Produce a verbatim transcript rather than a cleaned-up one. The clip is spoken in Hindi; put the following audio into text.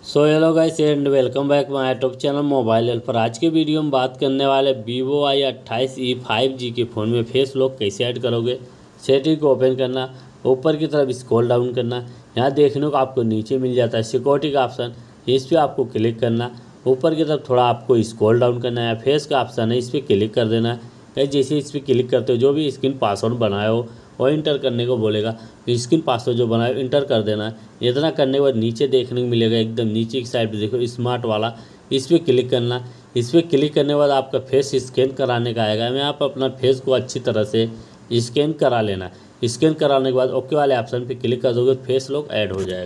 So hello guys and welcome back my YouTube channel mobile helper. आज के वीडियो में बात करने वाले वीवो आई अट्ठाईस ई फाइव जी के फ़ोन में फेस लॉक कैसे ऐड करोगे। सेटिंग को ओपन करना, ऊपर की तरफ स्क्रॉल डाउन करना, यहाँ देखने को आपको नीचे मिल जाता है सिक्योरिटी का ऑप्शन, इस पर आपको क्लिक करना। ऊपर की तरफ थोड़ा आपको स्क्रॉल डाउन करना है, फेस का ऑप्शन है, इस पर क्लिक कर देना है। जैसे इस पर क्लिक करते हो जो भी स्क्रीन पासवर्ड बनाए हो और इंटर करने को बोलेगा, तो स्क्रीन पासवर्ड जो बनाए इंटर कर देना है। इतना करने के बाद नीचे देखने को मिलेगा, एकदम नीचे की साइड पे देखो स्मार्ट वाला, इस पर क्लिक करना। इस पर क्लिक करने के बाद आपका फेस स्कैन कराने का आएगा। मैं आप अपना फेस को अच्छी तरह से स्कैन करा लेना। स्कैन कराने के बाद ओके वाले ऑप्शन पे क्लिक कर दोगे, फेस लॉक ऐड हो जाएगा।